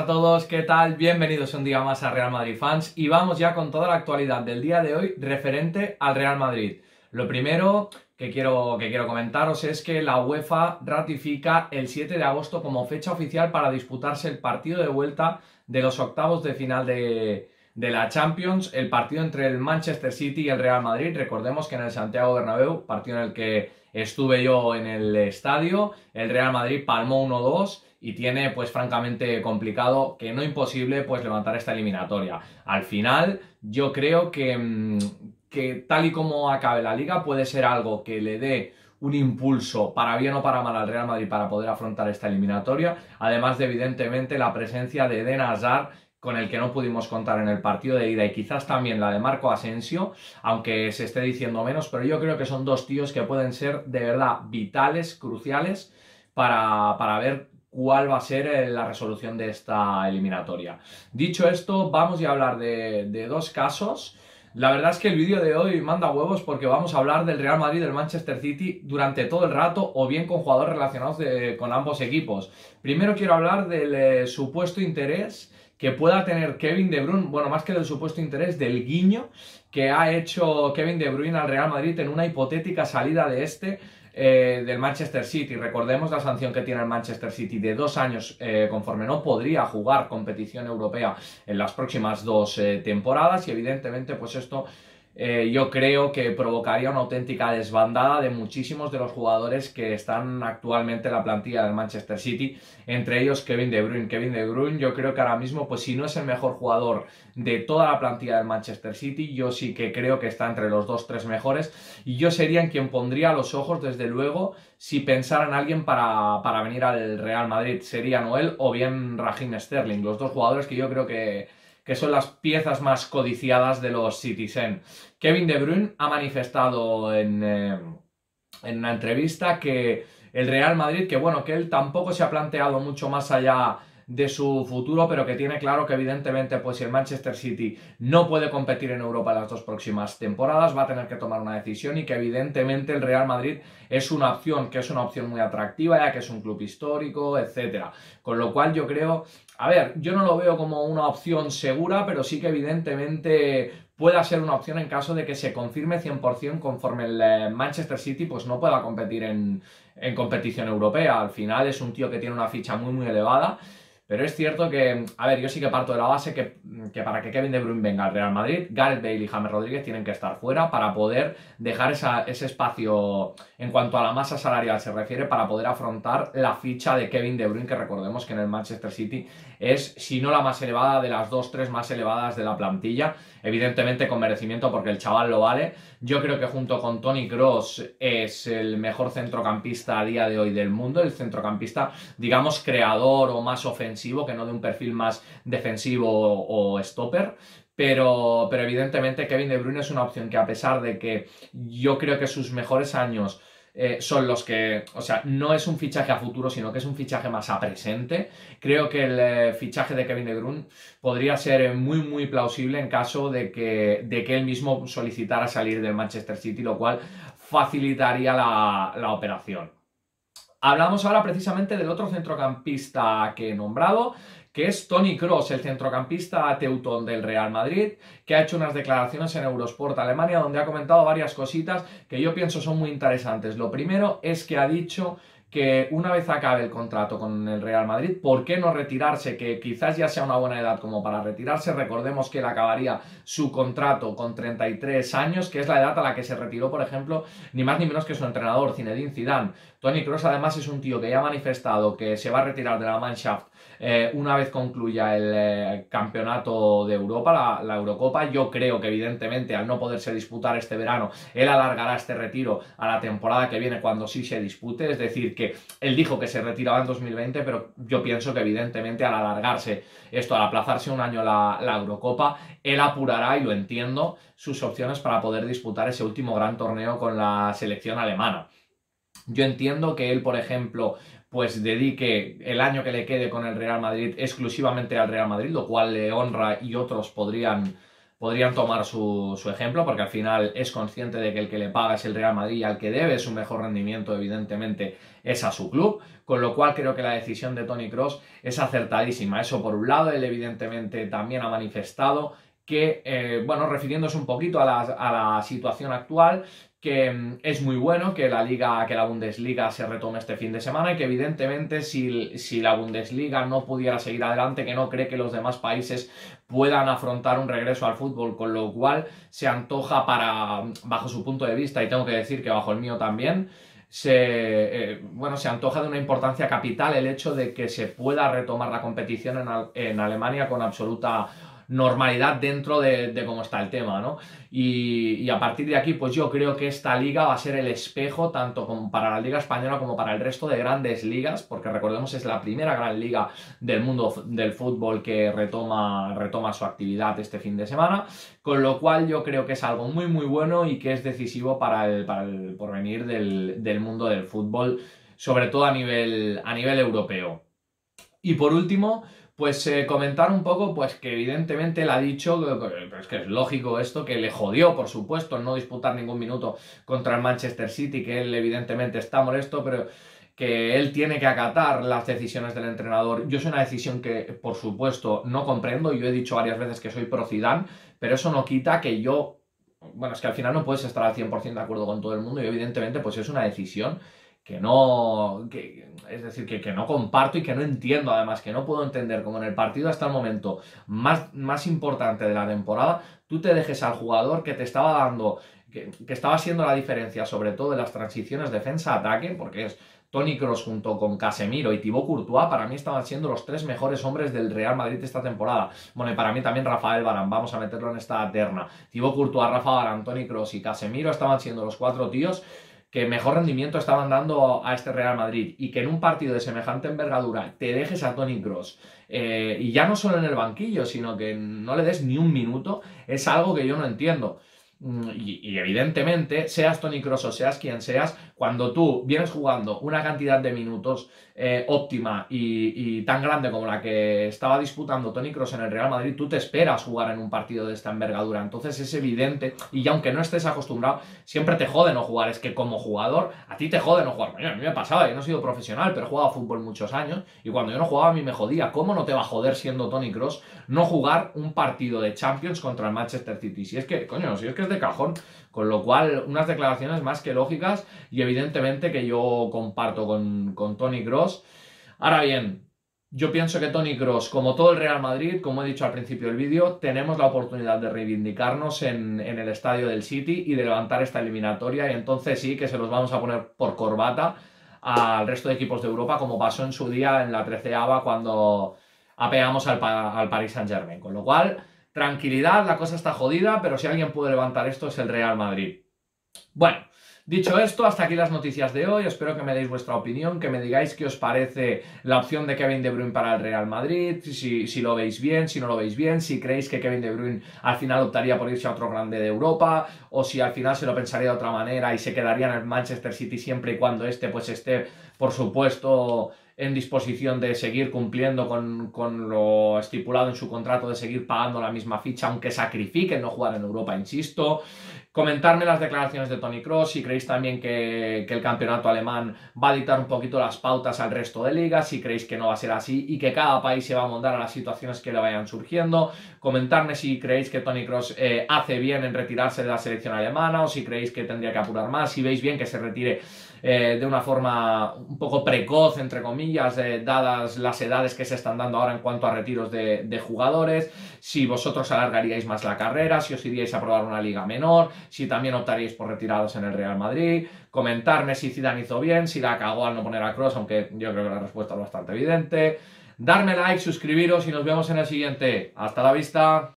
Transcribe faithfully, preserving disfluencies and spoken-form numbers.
todos, ¿qué tal? Bienvenidos un día más a Real Madrid Fans y vamos ya con toda la actualidad del día de hoy referente al Real Madrid. Lo primero que quiero, que quiero comentaros es que la UEFA ratifica el siete de agosto como fecha oficial para disputarse el partido de vuelta de los octavos de final de, de la Champions, el partido entre el Manchester City y el Real Madrid. Recordemos que en el Santiago Bernabéu, partido en el que estuve yo en el estadio, el Real Madrid palmó uno dos y tiene pues francamente complicado, que no imposible, pues levantar esta eliminatoria. Al final yo creo que, que tal y como acabe la liga puede ser algo que le dé un impulso para bien o para mal al Real Madrid para poder afrontar esta eliminatoria, además de evidentemente la presencia de Eden Hazard, con el que no pudimos contar en el partido de ida, y quizás también la de Marco Asensio, aunque se esté diciendo menos, pero yo creo que son dos tíos que pueden ser de verdad vitales, cruciales para, para ver cuál va a ser la resolución de esta eliminatoria. Dicho esto, vamos ya a hablar de, de dos casos. La verdad es que el vídeo de hoy manda huevos porque vamos a hablar del Real Madrid y del Manchester City durante todo el rato, o bien con jugadores relacionados de, con ambos equipos. Primero quiero hablar del eh, supuesto interés que pueda tener Kevin De Bruyne, bueno, más que del supuesto interés, del guiño que ha hecho Kevin De Bruyne al Real Madrid en una hipotética salida de este eh, del Manchester City. Recordemos la sanción que tiene el Manchester City de dos años eh, conforme no podría jugar competición europea en las próximas dos eh, temporadas, y evidentemente pues esto Eh, yo creo que provocaría una auténtica desbandada de muchísimos de los jugadores que están actualmente en la plantilla del Manchester City, entre ellos Kevin De Bruyne. Kevin De Bruyne yo creo que ahora mismo, pues si no es el mejor jugador de toda la plantilla del Manchester City, yo sí que creo que está entre los dos, tres mejores, y yo sería en quien pondría los ojos, desde luego, si pensara en alguien para, para venir al Real Madrid. Sería Noel o bien Raheem Sterling, los dos jugadores que yo creo que que son las piezas más codiciadas de los Citizen. Kevin De Bruyne ha manifestado en, eh, en una entrevista que el Real Madrid, que bueno, que él tampoco se ha planteado mucho más allá de su futuro, pero que tiene claro que evidentemente pues si el Manchester City no puede competir en Europa las dos próximas temporadas, va a tener que tomar una decisión, y que evidentemente el Real Madrid es una opción, que es una opción muy atractiva, ya que es un club histórico, etcétera. Con lo cual yo creo, a ver, yo no lo veo como una opción segura, pero sí que evidentemente pueda ser una opción en caso de que se confirme cien por cien conforme el Manchester City pues no pueda competir en, en competición europea. Al final es un tío que tiene una ficha muy muy elevada. Pero es cierto que, a ver, yo sí que parto de la base que, que para que Kevin De Bruyne venga al Real Madrid, Gareth Bale y James Rodríguez tienen que estar fuera para poder dejar esa, ese espacio en cuanto a la masa salarial se refiere, para poder afrontar la ficha de Kevin De Bruyne, que recordemos que en el Manchester City es, si no la más elevada, de las dos, tres más elevadas de la plantilla, evidentemente con merecimiento porque el chaval lo vale. Yo creo que junto con Toni Kroos es el mejor centrocampista a día de hoy del mundo, el centrocampista, digamos, creador o más ofensivo, que no de un perfil más defensivo o, o stopper. Pero, pero evidentemente Kevin De Bruyne es una opción que, a pesar de que yo creo que sus mejores años Eh, son los que, o sea, no es un fichaje a futuro, sino que es un fichaje más a presente. Creo que el eh, fichaje de Kevin De Bruyne podría ser muy muy plausible en caso de que, de que él mismo solicitara salir del Manchester City, lo cual facilitaría la, la operación. Hablamos ahora precisamente del otro centrocampista que he nombrado, que es Toni Kroos, el centrocampista teutón del Real Madrid, que ha hecho unas declaraciones en Eurosport Alemania donde ha comentado varias cositas que yo pienso son muy interesantes. Lo primero es que ha dicho que una vez acabe el contrato con el Real Madrid, ¿por qué no retirarse? Que quizás ya sea una buena edad como para retirarse. Recordemos que él acabaría su contrato con treinta y tres años, que es la edad a la que se retiró, por ejemplo, ni más ni menos que su entrenador, Zinedine Zidane. Toni Kroos además es un tío que ya ha manifestado que se va a retirar de la Mannschaft eh, una vez concluya el eh, campeonato de Europa, la, la Eurocopa. Yo creo que evidentemente, al no poderse disputar este verano, él alargará este retiro a la temporada que viene, cuando sí se dispute. Es decir, que él dijo que se retiraba en dos mil veinte, pero yo pienso que evidentemente al alargarse esto, al aplazarse un año la, la Eurocopa, él apurará, y lo entiendo, sus opciones para poder disputar ese último gran torneo con la selección alemana. Yo entiendo que él, por ejemplo, pues dedique el año que le quede con el Real Madrid exclusivamente al Real Madrid, lo cual le honra y otros podrían podrían tomar su, su ejemplo, porque al final es consciente de que el que le paga es el Real Madrid y al que debe su mejor rendimiento, evidentemente, es a su club, con lo cual creo que la decisión de Toni Kroos es acertadísima. Eso por un lado, él evidentemente también ha manifestado que, eh, bueno, refiriéndose un poquito a la, a la situación actual, que mm, es muy bueno que la Liga, que la Bundesliga se retome este fin de semana y que evidentemente si, si la Bundesliga no pudiera seguir adelante, que no cree que los demás países puedan afrontar un regreso al fútbol, con lo cual se antoja para, bajo su punto de vista, y tengo que decir que bajo el mío también, se, eh, bueno, se antoja de una importancia capital el hecho de que se pueda retomar la competición en, en Alemania con absoluta normalidad dentro de, de cómo está el tema, ¿no? Y, y a partir de aquí, pues yo creo que esta liga va a ser el espejo tanto como para la Liga Española como para el resto de grandes ligas, porque recordemos es la primera gran liga del mundo del fútbol que retoma, retoma su actividad este fin de semana, con lo cual yo creo que es algo muy muy bueno y que es decisivo para el, para el porvenir del, del mundo del fútbol, sobre todo a nivel, a nivel europeo. Y por último, pues eh, comentar un poco, pues que evidentemente él ha dicho, pero es que es lógico esto, que le jodió, por supuesto, no disputar ningún minuto contra el Manchester City, que él evidentemente está molesto, pero que él tiene que acatar las decisiones del entrenador. Yo es una decisión que, por supuesto, no comprendo. Yo he dicho varias veces que soy pro Zidane, pero eso no quita que yo... Bueno, es que al final no puedes estar al cien por ciento de acuerdo con todo el mundo y evidentemente pues es una decisión que no, que, es decir, que, que, no comparto y que no entiendo, además, que no puedo entender como en el partido hasta el momento más, más importante de la temporada, tú te dejes al jugador que te estaba dando, que, que estaba siendo la diferencia, sobre todo en las transiciones defensa-ataque, porque es Toni Kroos junto con Casemiro y Thibaut Courtois, para mí estaban siendo los tres mejores hombres del Real Madrid esta temporada. Bueno, y para mí también Rafael Varane, vamos a meterlo en esta terna. Thibaut Courtois, Rafa Varane, Toni Kroos y Casemiro estaban siendo los cuatro tíos que mejor rendimiento estaban dando a este Real Madrid, y que en un partido de semejante envergadura te dejes a Toni Kroos eh, y ya no solo en el banquillo, sino que no le des ni un minuto, es algo que yo no entiendo. Y, y evidentemente, seas Toni Kroos o seas quien seas, cuando tú vienes jugando una cantidad de minutos eh, óptima y, y tan grande como la que estaba disputando Toni Kroos en el Real Madrid, tú te esperas jugar en un partido de esta envergadura. Entonces es evidente, y aunque no estés acostumbrado, siempre te jode no jugar. Es que como jugador, a ti te jode no jugar. Bueno, a mí me pasaba, yo no he sido profesional, pero he jugado a fútbol muchos años, y cuando yo no jugaba a mí me jodía. ¿Cómo no te va a joder, siendo Toni Kroos, no jugar un partido de Champions contra el Manchester City? Si es que, coño, si es que es de cajón. Con lo cual, unas declaraciones más que lógicas, y evidentemente que yo comparto con, con Toni Kroos. Ahora bien, yo pienso que Toni Kroos, como todo el Real Madrid, como he dicho al principio del vídeo, tenemos la oportunidad de reivindicarnos en, en el estadio del City y de levantar esta eliminatoria, y entonces sí que se los vamos a poner por corbata al resto de equipos de Europa, como pasó en su día en la treceava cuando apeamos al, al Paris Saint-Germain. Con lo cual, tranquilidad, la cosa está jodida, pero si alguien puede levantar esto es el Real Madrid. Bueno, dicho esto, hasta aquí las noticias de hoy. Espero que me deis vuestra opinión, que me digáis qué os parece la opción de Kevin De Bruyne para el Real Madrid, si, si lo veis bien, si no lo veis bien, si creéis que Kevin De Bruyne al final optaría por irse a otro grande de Europa, o si al final se lo pensaría de otra manera y se quedaría en el Manchester City siempre y cuando este pues esté, por supuesto, en disposición de seguir cumpliendo con, con lo estipulado en su contrato, de seguir pagando la misma ficha, aunque sacrifiquen no jugar en Europa, insisto. Comentarme las declaraciones de Toni Kroos, si creéis también que, que el campeonato alemán va a dictar un poquito las pautas al resto de ligas, si creéis que no va a ser así y que cada país se va a moldar a las situaciones que le vayan surgiendo. Comentarme si creéis que Toni Kroos eh, hace bien en retirarse de la selección alemana, o si creéis que tendría que apurar más, si veis bien que se retire eh, de una forma un poco precoz, entre comillas, eh, dadas las edades que se están dando ahora en cuanto a retiros de, de jugadores, si vosotros alargaríais más la carrera, si os iríais a probar una liga menor, si también optaríais por retirados en el Real Madrid. Comentarme si Zidane hizo bien, si la cagó al no poner a Kroos, aunque yo creo que la respuesta es bastante evidente. Darme like, suscribiros y nos vemos en el siguiente. Hasta la vista.